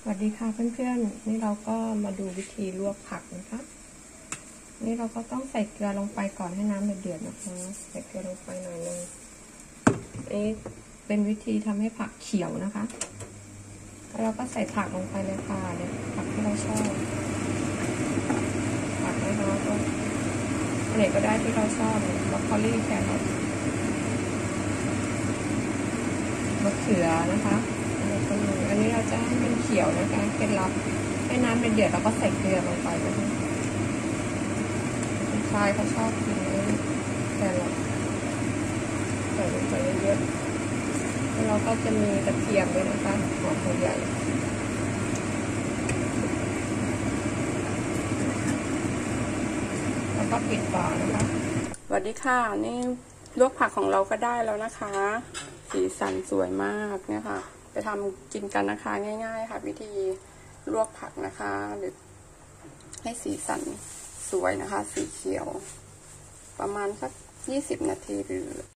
สวัสดีค่ะเพื่อนๆนี่เราก็มาดูวิธีลวกผักนะคะนี่เราก็ต้องใส่เกลือลงไปก่อนให้น้ำเดือดๆนะคะใส่เกลือลงไปหน่อยนึงนี่เป็นวิธีทำให้ผักเขียวนะคะแล้วเราก็ใส่ผักลงไปเลยค่ะเนี่ยผักที่เราชอบผักนะคะก็อะไรก็ได้ที่เราชอบบรอกโคลีแครอทมะเขือนะคะอันนี้เราจะให้มันเขียวนะคะเคล็ดลับให้น้ำเดือดแล้วก็ใส่เกลือลงไปนะคะชายเขาชอบกินแครอทใส่ลงไปเยอะๆแล้วเราก็จะมีกระเทียมด้วยนะคะหอมหัวใหญ่แล้วก็ปิดฝานะคะสวัสดีค่ะนี่ลวกผักของเราก็ได้แล้วนะคะสีสันสวยมากเนี่ยค่ะไปทำกินกันนะคะง่ายๆค่ะวิธีลวกผักนะคะหรือให้สีสันสวยนะคะสีเขียวประมาณสัก20 นาทีหรือ